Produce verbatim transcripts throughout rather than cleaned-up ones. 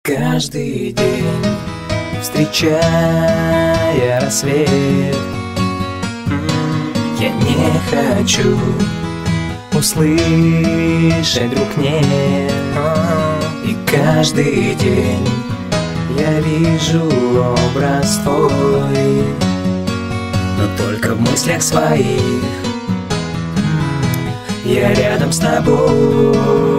Каждый день, встречая рассвет, я не хочу услышать вдруг нет. И каждый день я вижу образ твой, но только в мыслях своих. Я рядом с тобой.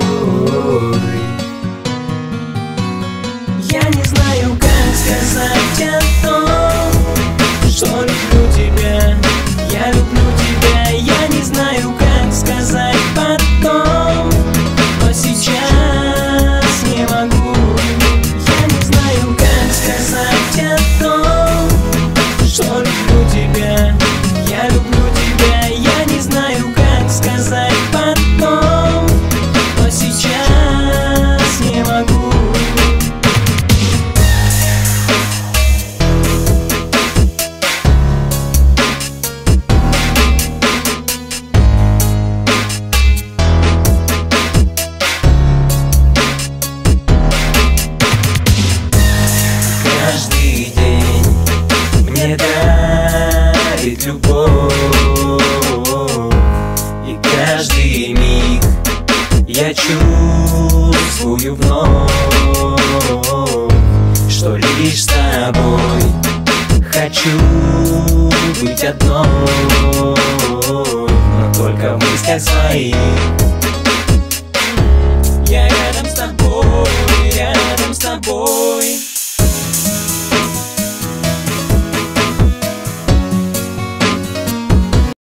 Я не знаю, как сказать о том, что люблю тебя. Я люблю тебя. Я не знаю, как сказать потом, но сейчас не могу. Я не знаю, как сказать о том, что люблю тебя. Я люблю тебя. Я не знаю, как сказать потом, но сейчас не могу. Каждый день мне дарит любовь, и каждый миг я чувствую вновь, что лишь с тобой хочу быть одной, но только в мыслях своих. Я рядом с тобой, рядом с тобой.